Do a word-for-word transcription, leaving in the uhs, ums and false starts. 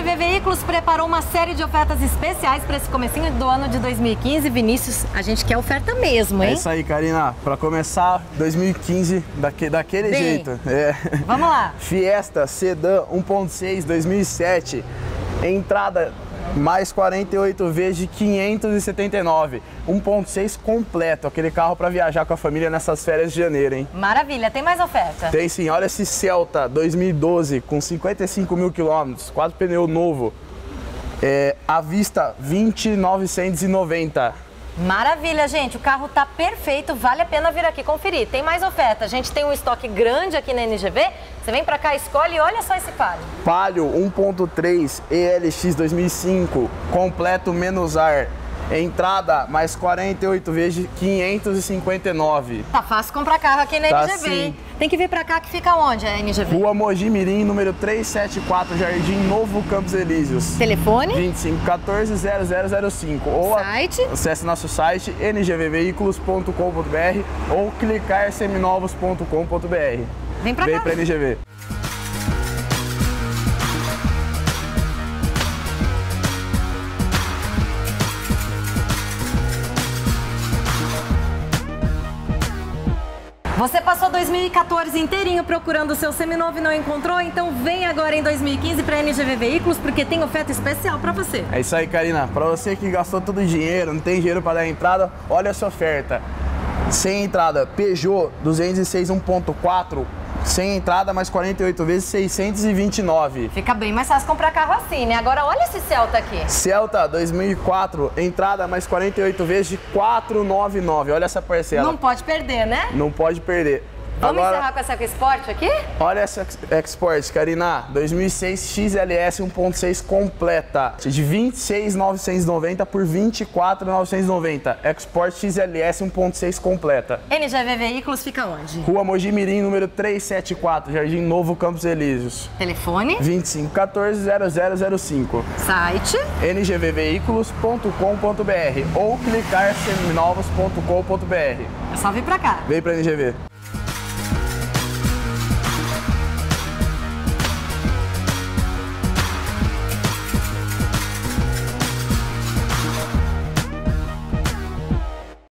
V Veículos preparou uma série de ofertas especiais para esse comecinho do ano de dois mil e quinze. Vinícius, a gente quer oferta mesmo, hein? É isso aí, Karina. Para começar dois mil e quinze daque, daquele Bem, jeito. É. Vamos lá. Fiesta Sedã um ponto seis dois mil e sete. Entrada mais quarenta e oito vezes de quinhentos e setenta e nove. um ponto seis completo, aquele carro para viajar com a família nessas férias de janeiro, hein? Maravilha, tem mais oferta? Tem sim, olha esse Celta dois mil e doze com cinquenta e cinco mil quilômetros, quatro pneu novo. É, à vista vinte mil novecentos e noventa. Maravilha, gente, o carro tá perfeito, vale a pena vir aqui conferir. Tem mais oferta, a gente tem um estoque grande aqui na N G V. Você vem pra cá, escolhe e olha só esse Palio. Palio um ponto três E L X dois mil e cinco, completo menos ar. Entrada mais quarenta e oito vezes de quinhentos e cinquenta e nove. Tá fácil comprar carro aqui na Tá N G V, hein? sim. Tem que vir pra cá, que fica onde a N G V? Rua Mogi Mirim, número trezentos e setenta e quatro, Jardim Novo, Campos Elíseos. Telefone? vinte e cinco quatorze zero zero zero cinco. Ou Site? acesse nosso site n g v veículos ponto com ponto b r ou clicar seminovos ponto com ponto b r. Vem pra Vem cá. pra N G V. Você passou dois mil e quatorze inteirinho procurando o seu seminovo e não encontrou? Então vem agora em dois mil e quinze para N G V Veículos, porque tem oferta especial para você. É isso aí, Karina. Para você que gastou todo o dinheiro, não tem dinheiro para dar entrada, olha essa oferta. Sem entrada, Peugeot duzentos e seis um ponto quatro, sem entrada, mais quarenta e oito vezes, seiscentos e vinte e nove. Fica bem mais fácil comprar carro assim, né? Agora olha esse Celta aqui. Celta dois mil e quatro, entrada mais quarenta e oito vezes de quatrocentos e noventa e nove. Olha essa parcela. Não pode perder, né? Não pode perder. Vamos Agora, encerrar com essa EcoSport aqui? olha essa Export, Karina, dois mil e seis X L S um ponto seis completa, de vinte e seis mil novecentos e noventa por vinte e quatro mil novecentos e noventa. Export X L S um ponto seis completa. N G V Veículos fica onde? Rua Mogi Mirim, número trezentos e setenta e quatro, Jardim Novo, Campos Elíseos. Telefone? vinte e cinco quatorze zero zero zero cinco. Site? n g v veículos ponto com ponto b r ou clicar seminovos ponto com ponto b r. É só vir pra cá. Vem pra N G V.